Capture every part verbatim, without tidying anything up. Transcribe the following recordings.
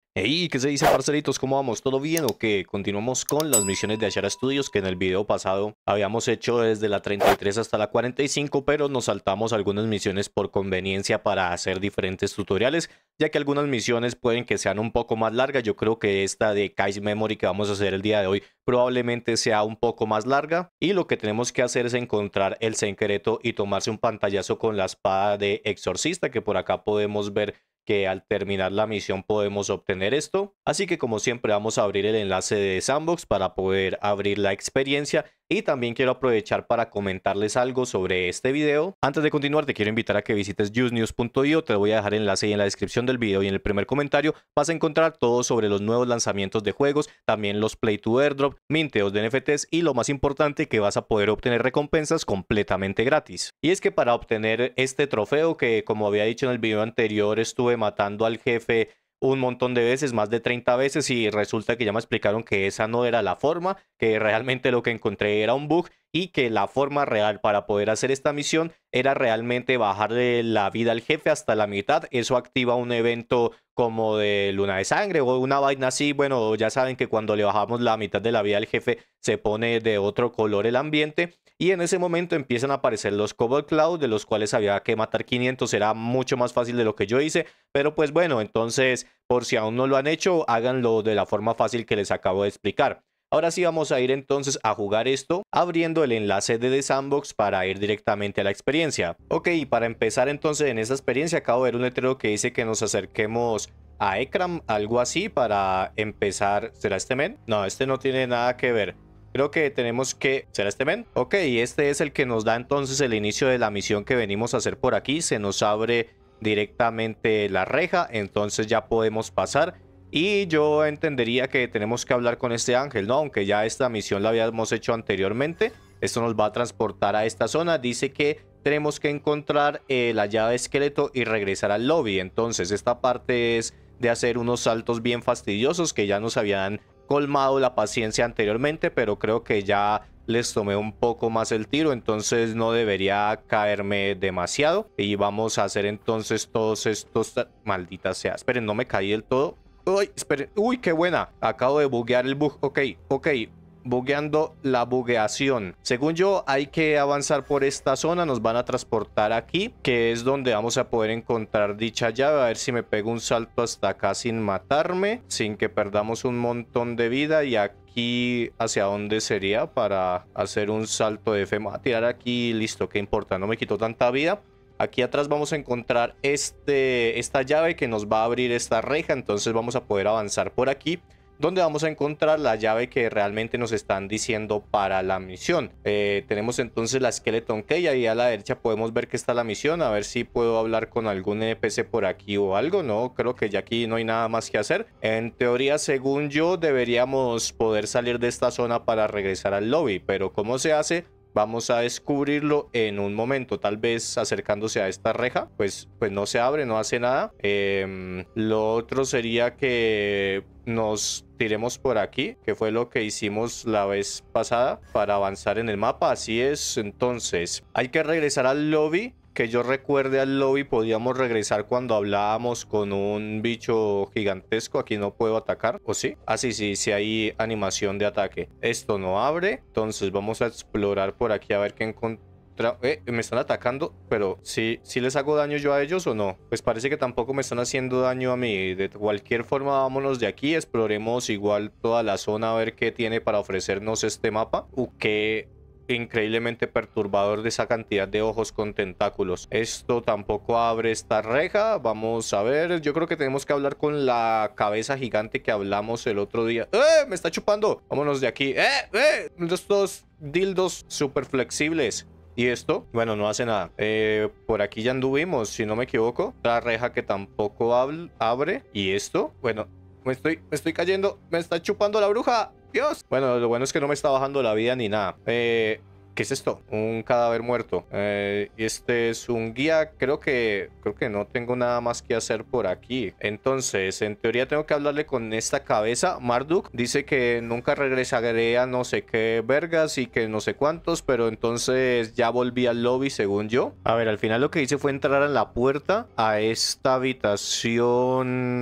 Hey, ¿qué se dice, parceritos? ¿Cómo vamos? ¿Todo bien o qué? Continuamos con las misiones de Ashara Studios que en el video pasado habíamos hecho desde la treinta y tres hasta la cuarenta y cinco, pero nos saltamos algunas misiones por conveniencia para hacer diferentes tutoriales, ya que algunas misiones pueden que sean un poco más largas. Yo creo que esta de Kai's Memory que vamos a hacer el día de hoy probablemente sea un poco más larga, y lo que tenemos que hacer es encontrar el secreto y tomarse un pantallazo con la espada de Exorcista, que por acá podemos ver que al terminar la misión podemos obtener esto. Así que como siempre vamos a abrir el enlace de Sandbox para poder abrir la experiencia, y también quiero aprovechar para comentarles algo sobre este video. Antes de continuar te quiero invitar a que visites juice news punto i o, te voy a dejar el enlace ahí en la descripción del video, y en el primer comentario vas a encontrar todo sobre los nuevos lanzamientos de juegos, también los Play to Airdrop, minteos de N F Ts y lo más importante, que vas a poder obtener recompensas completamente gratis. Y es que para obtener este trofeo, que como había dicho en el video anterior, estuve matando al jefe un montón de veces, más de treinta veces, y resulta que ya me explicaron que esa no era la forma, que realmente lo que encontré era un bug, y que la forma real para poder hacer esta misión era realmente bajarle la vida al jefe hasta la mitad. Eso activa un evento como de luna de sangre o una vaina así. Bueno, ya saben que cuando le bajamos la mitad de la vida al jefe se pone de otro color el ambiente, y en ese momento empiezan a aparecer los Cobalt Cloud, de los cuales había que matar quinientos. Era mucho más fácil de lo que yo hice, pero pues bueno, entonces por si aún no lo han hecho, háganlo de la forma fácil que les acabo de explicar. Ahora sí vamos a ir entonces a jugar esto, abriendo el enlace de The Sandbox para ir directamente a la experiencia. Ok, para empezar entonces en esta experiencia acabo de ver un letrero que dice que nos acerquemos a Ekram, algo así, para empezar. ¿Será este men? No, este no tiene nada que ver. Creo que tenemos que... ¿Será este men? Ok, este es el que nos da entonces el inicio de la misión que venimos a hacer por aquí. Se nos abre directamente la reja, entonces ya podemos pasar. Y yo entendería que tenemos que hablar con este ángel, ¿no? Aunque ya esta misión la habíamos hecho anteriormente. Esto nos va a transportar a esta zona. Dice que tenemos que encontrar eh, la llave esqueleto y regresar al lobby. Entonces esta parte es de hacer unos saltos bien fastidiosos que ya nos habían colmado la paciencia anteriormente, pero creo que ya les tomé un poco más el tiro, entonces no debería caerme demasiado. Y vamos a hacer entonces todos estos... Maldita sea, esperen, no me caí del todo. Uy, esperen, uy, qué buena. Acabo de buguear el bug, ok, ok. Bugueando la bugueación. Según yo, hay que avanzar por esta zona. Nos van a transportar aquí, que es donde vamos a poder encontrar dicha llave. A ver si me pego un salto hasta acá sin matarme, sin que perdamos un montón de vida. Y aquí, ¿hacia dónde sería para hacer un salto de fe? Me voy a tirar aquí, listo, qué importa, no me quitó tanta vida. Aquí atrás vamos a encontrar este, esta llave que nos va a abrir esta reja. Entonces vamos a poder avanzar por aquí, donde vamos a encontrar la llave que realmente nos están diciendo para la misión. Eh, tenemos entonces la Skeleton Key, ahí a la derecha podemos ver que está la misión. A ver si puedo hablar con algún N P C por aquí o algo. No, creo que ya aquí no hay nada más que hacer. En teoría, según yo, deberíamos poder salir de esta zona para regresar al lobby, pero ¿cómo se hace? Vamos a descubrirlo en un momento, tal vez acercándose a esta reja. Pues, pues no se abre, no hace nada. Eh, lo otro sería que nos tiremos por aquí, que fue lo que hicimos la vez pasada para avanzar en el mapa. Así es, entonces hay que regresar al lobby. Que yo recuerde, al lobby podíamos regresar cuando hablábamos con un bicho gigantesco. Aquí no puedo atacar, ¿o sí? Ah, sí, sí, sí hay animación de ataque. Esto no abre, entonces vamos a explorar por aquí a ver qué encontramos. Eh, me están atacando, pero ¿sí, sí les hago daño yo a ellos o no? Pues parece que tampoco me están haciendo daño a mí. De cualquier forma, vámonos de aquí. Exploremos igual toda la zona a ver qué tiene para ofrecernos este mapa. Uh, qué increíblemente perturbador de esa cantidad de ojos con tentáculos. Esto tampoco abre esta reja. Vamos a ver. Yo creo que tenemos que hablar con la cabeza gigante que hablamos el otro día. ¡Eh! ¡Me está chupando! Vámonos de aquí. ¡Eh! ¡Eh! Estos dildos súper flexibles. ¿Y esto? Bueno, no hace nada. Eh, por aquí ya anduvimos, si no me equivoco. La reja que tampoco abre. ¿Y esto? Bueno, me estoy, me estoy cayendo. Me está chupando la bruja. Dios. Bueno, lo bueno es que no me está bajando la vida ni nada. Eh, ¿Qué es esto? Un cadáver muerto. Eh, este es un guía. Creo que, creo que no tengo nada más que hacer por aquí. Entonces, en teoría tengo que hablarle con esta cabeza. Marduk dice que nunca regresaré a no sé qué vergas y que no sé cuántos. Pero entonces ya volví al lobby, según yo. A ver, al final lo que hice fue entrar a la puerta a esta habitación.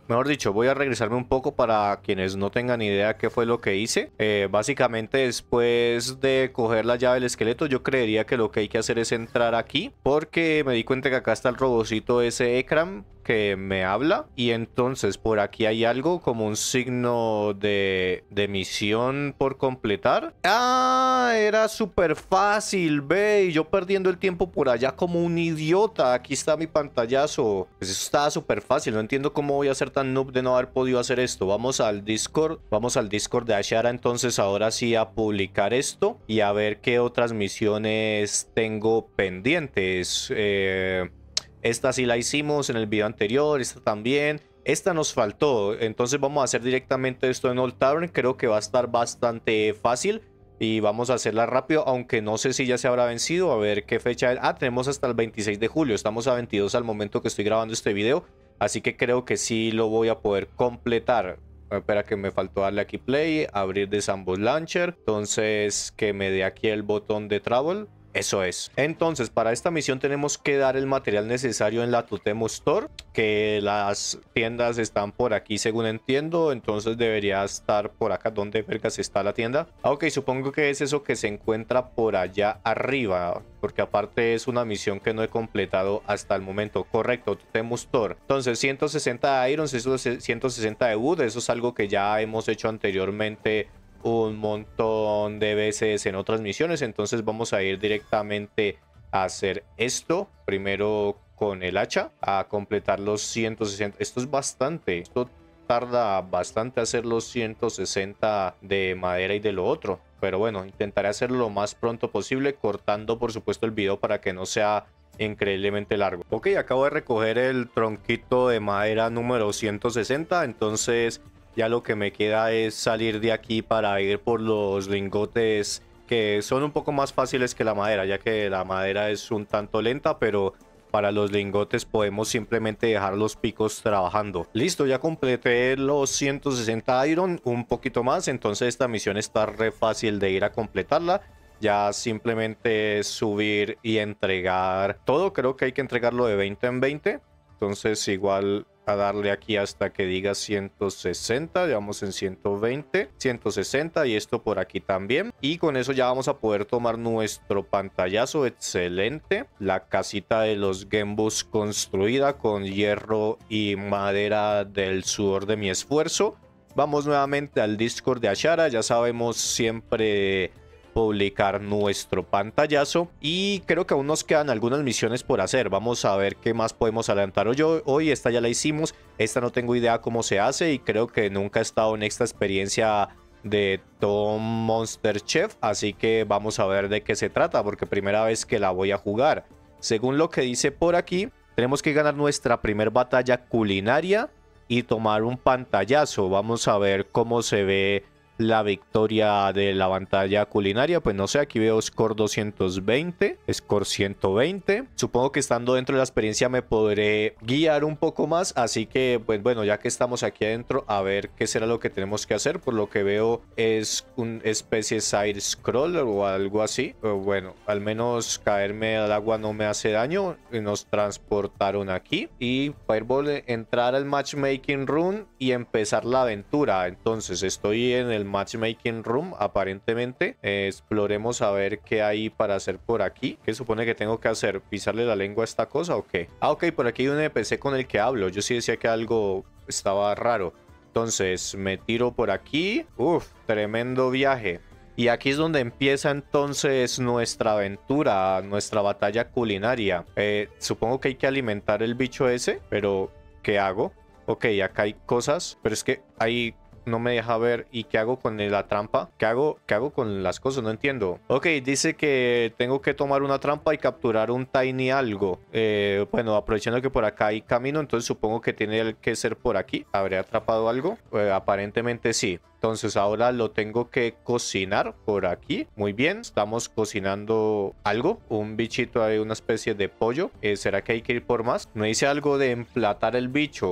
Mejor dicho, voy a regresarme un poco para quienes no tengan idea qué fue lo que hice. Eh, básicamente, después de coger la llave del esqueleto, yo creería que lo que hay que hacer es entrar aquí, porque me di cuenta que acá está el robocito ese Ekram que me habla, y entonces por aquí hay algo como un signo de, de misión por completar. Ah, era súper fácil, ve, y yo perdiendo el tiempo por allá como un idiota. Aquí está mi pantallazo. Pues eso estaba súper fácil, no entiendo cómo voy a ser tan noob de no haber podido hacer esto. Vamos al Discord, vamos al Discord de Ashara entonces ahora sí a publicar esto y a ver qué otras misiones tengo pendientes. Eh... Esta sí la hicimos en el video anterior, esta también. Esta nos faltó, entonces vamos a hacer directamente esto en Old Tavern. Creo que va a estar bastante fácil y vamos a hacerla rápido, aunque no sé si ya se habrá vencido. A ver qué fecha es. Ah, tenemos hasta el veintiséis de julio, estamos a veintidós al momento que estoy grabando este video. Así que creo que sí lo voy a poder completar. Espera que me faltó darle aquí play, abrir de Sandbox Launcher. Entonces que me dé aquí el botón de Travel. Eso es. Entonces, para esta misión tenemos que dar el material necesario en la Totemu Store, que las tiendas están por aquí según entiendo, entonces debería estar por acá. ¿Dónde vergas está la tienda? Ah, ok, supongo que es eso que se encuentra por allá arriba, porque aparte es una misión que no he completado hasta el momento. Correcto, Totemu Store. Entonces, ciento sesenta de Irons, eso es ciento sesenta de Wood, eso es algo que ya hemos hecho anteriormente un montón de veces en otras misiones, entonces vamos a ir directamente a hacer esto primero con el hacha, a completar los ciento sesenta. Esto es bastante, esto tarda bastante hacer los ciento sesenta de madera y de lo otro, pero bueno, intentaré hacerlo lo más pronto posible, cortando por supuesto el video para que no sea increíblemente largo. Ok, acabo de recoger el tronquito de madera número ciento sesenta, entonces ya lo que me queda es salir de aquí para ir por los lingotes, que son un poco más fáciles que la madera, ya que la madera es un tanto lenta, pero para los lingotes podemos simplemente dejar los picos trabajando. Listo, ya completé los ciento sesenta iron, un poquito más, entonces esta misión está re fácil de ir a completarla. Ya simplemente subir y entregar todo. Creo que hay que entregarlo de veinte en veinte. Entonces igual a darle aquí hasta que diga ciento sesenta. Ya vamos en ciento veinte, ciento sesenta y esto por aquí también. Y con eso ya vamos a poder tomar nuestro pantallazo. Excelente. La casita de los Gembus construida con hierro y madera del sudor de mi esfuerzo. Vamos nuevamente al Discord de Ashara. Ya sabemos siempre publicar nuestro pantallazo y creo que aún nos quedan algunas misiones por hacer. Vamos a ver qué más podemos adelantar hoy. Hoy esta ya la hicimos, esta no tengo idea cómo se hace y creo que nunca he estado en esta experiencia de Tom Monster Chef, así que vamos a ver de qué se trata porque primera vez que la voy a jugar. Según lo que dice por aquí, tenemos que ganar nuestra primera batalla culinaria y tomar un pantallazo. Vamos a ver cómo se ve la victoria de la batalla culinaria. Pues no sé, aquí veo score doscientos veinte, score ciento veinte. Supongo que estando dentro de la experiencia me podré guiar un poco más, así que pues bueno, ya que estamos aquí adentro, a ver qué será lo que tenemos que hacer. Por lo que veo es una especie de side scroller o algo así. Pero bueno, al menos caerme al agua no me hace daño. Nos transportaron aquí y Fireball, entrar al matchmaking room y empezar la aventura. Entonces estoy en el matchmaking room aparentemente. Eh, exploremos a ver qué hay para hacer por aquí. ¿Qué supone que tengo que hacer? ¿Pisarle la lengua a esta cosa o qué? Ah, ok, por aquí hay un N P C con el que hablo. Yo sí decía que algo estaba raro. Entonces me tiro por aquí. Uf, tremendo viaje. Y aquí es donde empieza entonces nuestra aventura, nuestra batalla culinaria. Eh, supongo que hay que alimentar el bicho ese, pero ¿qué hago? Ok, acá hay cosas, pero es que hay... no me deja ver. ¿Y qué hago con la trampa? ¿Qué hago? ¿Qué hago con las cosas? No entiendo. Ok, dice que tengo que tomar una trampa y capturar un tiny algo. Eh, bueno, aprovechando que por acá hay camino, entonces supongo que tiene que ser por aquí. ¿Habré atrapado algo? Eh, aparentemente sí. Entonces ahora lo tengo que cocinar por aquí. Muy bien, estamos cocinando algo. Un bichito ahí, una especie de pollo. Eh, ¿Será que hay que ir por más? Me dice algo de emplatar el bicho.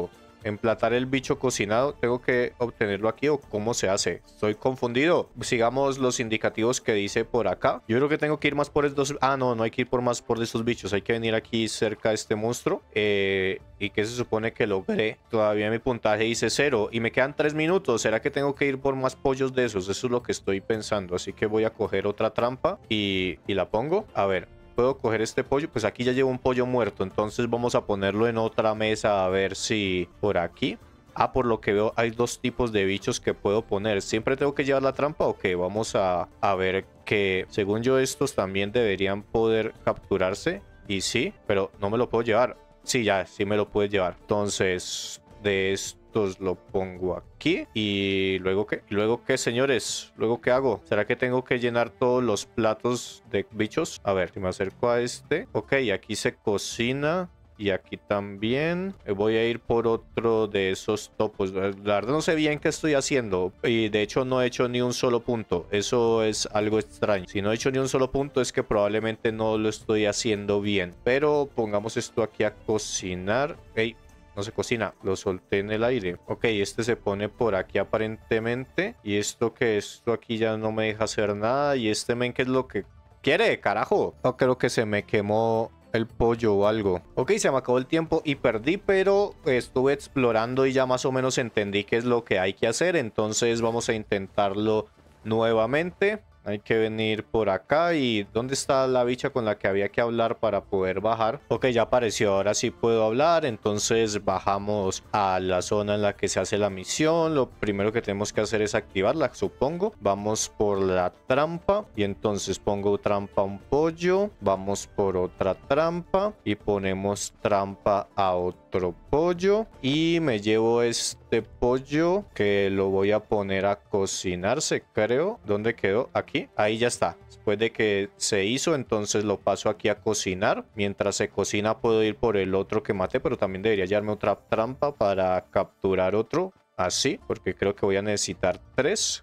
emplatar el bicho cocinado, ¿tengo que obtenerlo aquí o cómo se hace? Estoy confundido. Sigamos los indicativos que dice por acá. Yo creo que tengo que ir más por estos... Ah, no, no hay que ir por más por estos bichos. Hay que venir aquí cerca de este monstruo. Eh, ¿Y qué se supone que logré? Todavía mi puntaje dice cero y me quedan tres minutos. ¿Será que tengo que ir por más pollos de esos? Eso es lo que estoy pensando. Así que voy a coger otra trampa y, y la pongo. A ver, ¿puedo coger este pollo? Pues aquí ya llevo un pollo muerto. Entonces vamos a ponerlo en otra mesa a ver si por aquí... Ah, por lo que veo hay dos tipos de bichos que puedo poner. ¿Siempre tengo que llevar la trampa o qué? Vamos a, a ver que según yo estos también deberían poder capturarse. Y sí, pero no me lo puedo llevar. Sí, ya, sí me lo puedo llevar. Entonces, de estos lo pongo aquí. ¿Y luego qué? ¿Y luego qué, señores? ¿Luego qué hago? ¿Será que tengo que llenar todos los platos de bichos? A ver, si me acerco a este. Ok, aquí se cocina. Y aquí también voy a ir por otro de esos topos. La verdad no sé bien qué estoy haciendo. Y de hecho no he hecho ni un solo punto. Eso es algo extraño. Si no he hecho ni un solo punto es que probablemente no lo estoy haciendo bien. Pero pongamos esto aquí a cocinar. Ey, no se cocina, lo solté en el aire. Ok, este se pone por aquí aparentemente. Y esto que esto aquí ya no me deja hacer nada. Y este men, ¿qué es lo que quiere, carajo? No, creo que se me quemó el pollo o algo. Ok, se me acabó el tiempo y perdí, pero estuve explorando y ya más o menos entendí qué es lo que hay que hacer. Entonces vamos a intentarlo nuevamente. Hay que venir por acá. ¿Y dónde está la bicha con la que había que hablar para poder bajar? Ok, ya apareció. Ahora sí puedo hablar. Entonces bajamos a la zona en la que se hace la misión. Lo primero que tenemos que hacer es activarla, supongo. Vamos por la trampa. Y entonces pongo trampa a un pollo. Vamos por otra trampa. Y ponemos trampa a otro pollo. Y me llevo este pollo que lo voy a poner a cocinarse, creo. ¿Dónde quedó? Aquí. Ahí ya está. Después de que se hizo, entonces lo paso aquí a cocinar. Mientras se cocina puedo ir por el otro que maté, pero también debería llevarme otra trampa para capturar otro. Así, porque creo que voy a necesitar tres.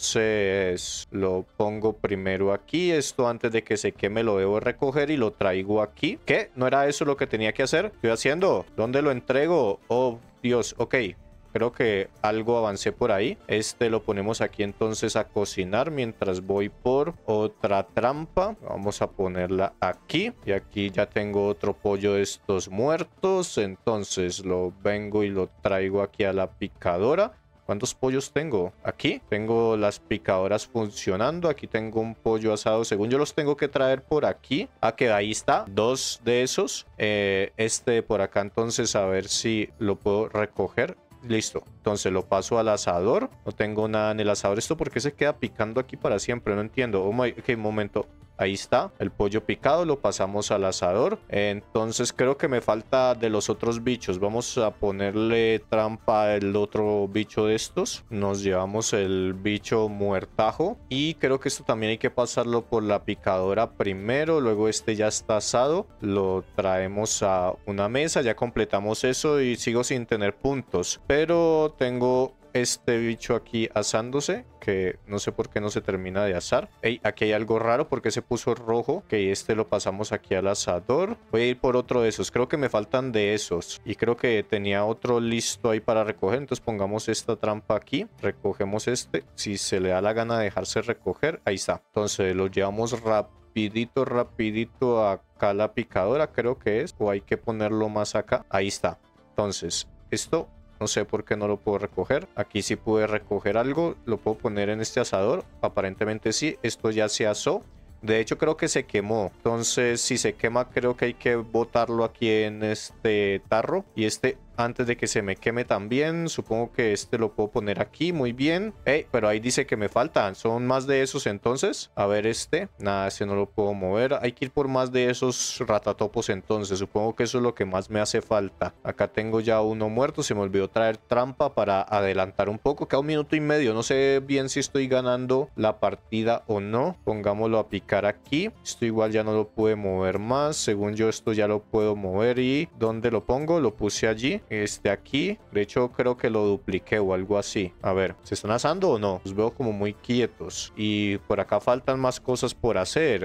Entonces lo pongo primero aquí. Esto antes de que se queme lo debo recoger y lo traigo aquí. ¿Qué? ¿No era eso lo que tenía que hacer? ¿Qué estoy haciendo? ¿Dónde lo entrego? Oh, Dios. Ok. Creo que algo avancé por ahí. Este lo ponemos aquí entonces a cocinar mientras voy por otra trampa. Vamos a ponerla aquí. Y aquí ya tengo otro pollo de estos muertos. Entonces lo vengo y lo traigo aquí a la picadora. ¿Cuántos pollos tengo? Aquí tengo las picadoras funcionando. Aquí tengo un pollo asado. Según yo los tengo que traer por aquí. Ah, que ahí está. Dos de esos. Eh, este por acá entonces a ver si lo puedo recoger. Listo, entonces lo paso al asador. No tengo nada en el asador. ¿Esto por qué se queda picando aquí para siempre? No entiendo. Oh my... Ok, un momento. Ahí está, el pollo picado, lo pasamos al asador. Entonces creo que me falta de los otros bichos. Vamos a ponerle trampa al otro bicho de estos. Nos llevamos el bicho muertajo. Y creo que esto también hay que pasarlo por la picadora primero. Luego este ya está asado. Lo traemos a una mesa. Ya completamos eso y sigo sin tener puntos. Pero tengo este bicho aquí asándose, que no sé por qué no se termina de asar. Ey, aquí hay algo raro porque se puso rojo. Que este lo pasamos aquí al asador. Voy a ir por otro de esos. Creo que me faltan de esos. Y creo que tenía otro listo ahí para recoger. Entonces pongamos esta trampa aquí. Recogemos este. Si se le da la gana de dejarse recoger, ahí está. Entonces lo llevamos rapidito, rapidito acá a la picadora, creo que es. O hay que ponerlo más acá. Ahí está. Entonces, esto... no sé por qué no lo puedo recoger. Aquí sí pude recoger algo. Lo puedo poner en este asador. Aparentemente sí. Esto ya se asó. De hecho creo que se quemó. Entonces si se quema creo que hay que botarlo aquí en este tarro. Y este antes de que se me queme también. Supongo que este lo puedo poner aquí. Muy bien. Hey, pero ahí dice que me faltan. ¿Son más de esos entonces? A ver este. Nada, ese no lo puedo mover. Hay que ir por más de esos ratatopos entonces. Supongo que eso es lo que más me hace falta. Acá tengo ya uno muerto. Se me olvidó traer trampa para adelantar un poco. Queda un minuto y medio. No sé bien si estoy ganando la partida o no. Pongámoslo a picar aquí. Esto igual ya no lo pude mover más. Según yo esto ya lo puedo mover. ¿Y dónde lo pongo? Lo puse allí. Este aquí, de hecho creo que lo dupliqué o algo así. A ver, ¿se están asando o no? Los veo como muy quietos. Y por acá faltan más cosas por hacer.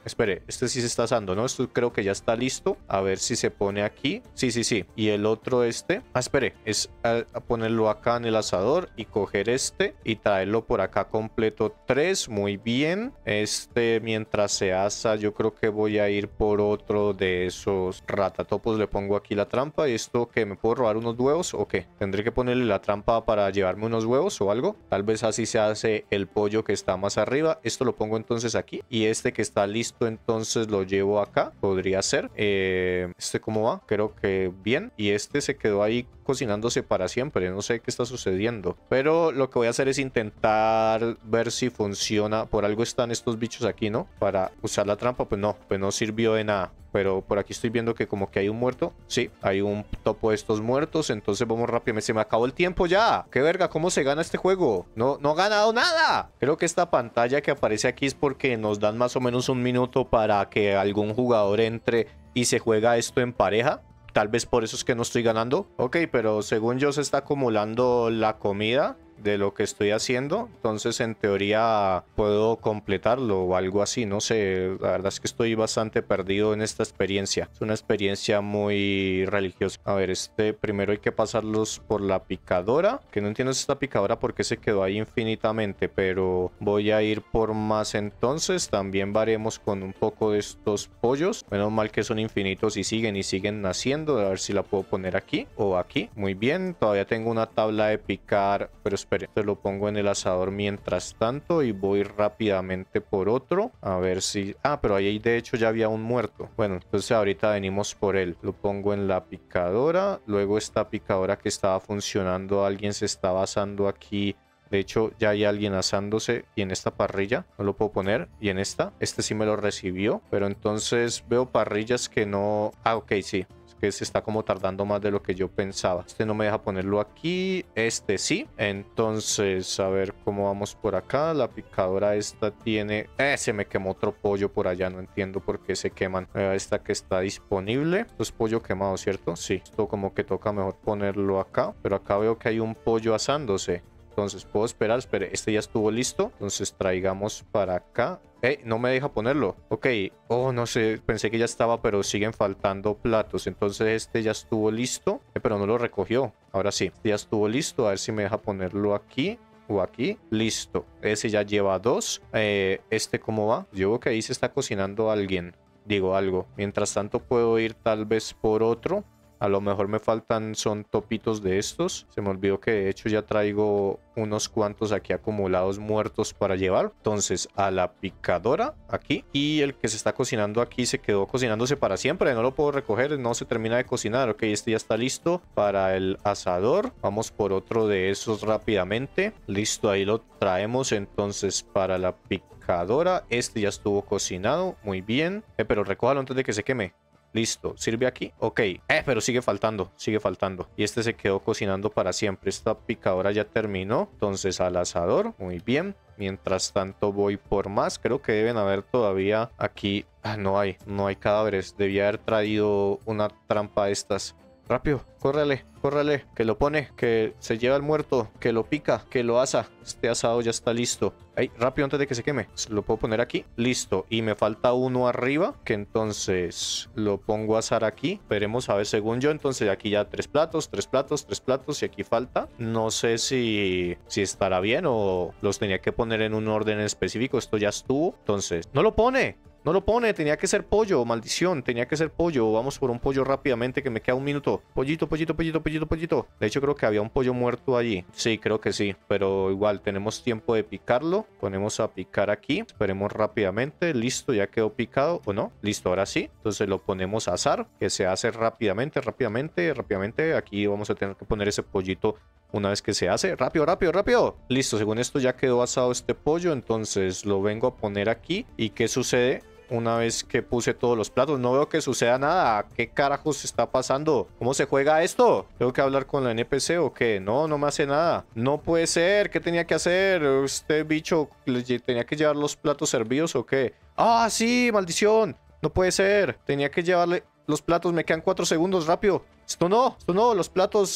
Espere, este sí se está asando, ¿no? Esto creo que ya está listo. A ver si se pone aquí. Sí, sí, sí. Y el otro este. Ah, espere. Es a, a ponerlo acá en el asador y coger este y traerlo por acá completo tres. Muy bien. Este mientras se asa yo creo que voy a ir por otro de esos ratatopos. Le pongo aquí la trampa. ¿Y esto que me puedo robar unos huevos o qué? ¿Tendré que ponerle la trampa para llevarme unos huevos o algo? Tal vez así se hace el pollo que está más arriba. Esto lo pongo entonces aquí. Y este que está listo entonces lo llevo acá. Podría ser. Eh, este cómo va. Creo que bien. Y este se quedó ahí cocinándose para siempre. No sé qué está sucediendo. Pero lo que voy a hacer es intentar ver si funciona. Por algo están estos bichos aquí, ¿no? Para usar la trampa. Pues no. Pues no sirvió de nada. Pero por aquí estoy viendo que como que hay un muerto. Sí, hay un topo de estos muertos. Entonces vamos rápidamente. Se me acabó el tiempo ya. ¡Qué verga! ¿Cómo se gana este juego? No, no ha ganado nada. Creo que esta pantalla que aparece aquí es porque nos dan más o menos un minuto para que algún jugador entre y se juega esto en pareja. Tal vez por eso es que no estoy ganando. Ok, pero según yo se está acumulando la comida de lo que estoy haciendo. Entonces en teoría puedo completarlo o algo así. No sé, la verdad es que estoy bastante perdido en esta experiencia. Es una experiencia muy religiosa. A ver, este primero hay que pasarlos por la picadora. Que no entiendo esta picadora porque se quedó ahí infinitamente. Pero voy a ir por más entonces. También varemos con un poco de estos pollos. Menos mal que son infinitos y siguen y siguen naciendo. A ver si la puedo poner aquí o aquí. Muy bien, todavía tengo una tabla de picar. Pero esperen, te lo pongo en el asador mientras tanto y voy rápidamente por otro. A ver si... Ah, pero ahí de hecho ya había un muerto. Bueno, entonces ahorita venimos por él. Lo pongo en la picadora. Luego esta picadora que estaba funcionando, alguien se estaba asando aquí. De hecho, ya hay alguien asándose y en esta parrilla no lo puedo poner. Y en esta, este sí me lo recibió. Pero entonces veo parrillas que no... Ah, ok, sí. Que se está como tardando más de lo que yo pensaba. Este no me deja ponerlo aquí. Este sí. Entonces, a ver cómo vamos por acá. La picadora esta tiene... Eh, se me quemó otro pollo por allá. No entiendo por qué se queman. Eh, esta que está disponible. Esto es pollo quemado, ¿cierto? Sí. Esto como que toca mejor ponerlo acá. Pero acá veo que hay un pollo asándose. Entonces puedo esperar, espere, este ya estuvo listo. Entonces traigamos para acá. Eh, no me deja ponerlo. Ok. Oh, no sé, pensé que ya estaba, pero siguen faltando platos. Entonces este ya estuvo listo. Eh, pero no lo recogió. Ahora sí, este ya estuvo listo. A ver si me deja ponerlo aquí o aquí. Listo. Ese ya lleva dos. Eh, este cómo va. Yo veo que ahí se está cocinando alguien. Digo algo. Mientras tanto puedo ir tal vez por otro. A lo mejor me faltan, son topitos de estos. Se me olvidó que de hecho ya traigo unos cuantos aquí acumulados muertos para llevar. Entonces a la picadora aquí. Y el que se está cocinando aquí se quedó cocinándose para siempre. No lo puedo recoger, no se termina de cocinar. Ok, este ya está listo para el asador. Vamos por otro de esos rápidamente. Listo, ahí lo traemos entonces para la picadora. Este ya estuvo cocinado, muy bien. Eh, pero recójalo antes de que se queme. Listo, ¿sirve aquí? Ok, eh, pero sigue faltando, sigue faltando. Y este se quedó cocinando para siempre. Esta picadora ya terminó. Entonces al asador, muy bien. Mientras tanto voy por más. Creo que deben haber todavía aquí... Ah, no hay, no hay cadáveres. Debía haber traído una trampa de estas. Rápido, córrele, córrele, que lo pone, que se lleva el muerto, que lo pica, que lo asa. Este asado ya está listo. Ay, rápido antes de que se queme. Lo puedo poner aquí. Listo. Y me falta uno arriba, que entonces lo pongo a asar aquí. Veremos a ver según yo. Entonces aquí ya tres platos, tres platos, tres platos y aquí falta. No sé si, si estará bien o los tenía que poner en un orden específico. Esto ya estuvo. Entonces, no lo pone. No lo pone, tenía que ser pollo, maldición, tenía que ser pollo. Vamos por un pollo rápidamente que me queda un minuto. Pollito, pollito, pollito, pollito, pollito. De hecho creo que había un pollo muerto allí. Sí, creo que sí, pero igual tenemos tiempo de picarlo. Ponemos a picar aquí, esperemos rápidamente. Listo, ya quedó picado, ¿o no? Listo, ahora sí. Entonces lo ponemos a asar, que se hace rápidamente, rápidamente, rápidamente. Aquí vamos a tener que poner ese pollito una vez que se hace. Rápido, rápido, rápido. Listo, según esto ya quedó asado este pollo. Entonces lo vengo a poner aquí. ¿Y qué sucede? Una vez que puse todos los platos, no veo que suceda nada. ¿Qué carajos está pasando? ¿Cómo se juega esto? ¿Tengo que hablar con la N P C o qué? No, no me hace nada. No puede ser. ¿Qué tenía que hacer? ¿Este bicho tenía que llevar los platos servidos o qué? ¡Ah, sí! ¡Maldición! No puede ser. Tenía que llevarle los platos. Me quedan cuatro segundos. Rápido. Esto no. Esto no. Los platos...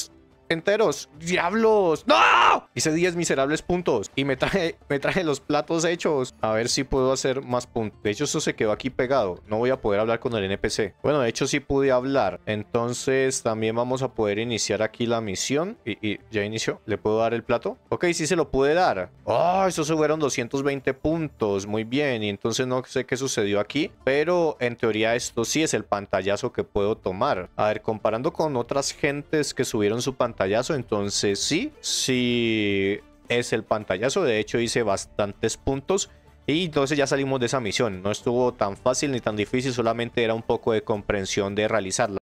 enteros. ¡Diablos! ¡No! Hice diez miserables puntos. Y me traje, me traje los platos hechos. A ver si puedo hacer más puntos. De hecho, eso se quedó aquí pegado. No voy a poder hablar con el N P C. Bueno, de hecho sí pude hablar. Entonces también vamos a poder iniciar aquí la misión. Y, y ya inició. ¿Le puedo dar el plato? Ok, sí se lo pude dar. Oh, eso subieron doscientos veinte puntos. Muy bien. Y entonces no sé qué sucedió aquí. Pero en teoría esto sí es el pantallazo que puedo tomar. A ver, comparando con otras gentes que subieron su pantallazo, entonces sí, sí es el pantallazo. De hecho hice bastantes puntos y entonces ya salimos de esa misión. No estuvo tan fácil ni tan difícil, solamente era un poco de comprensión de realizarla.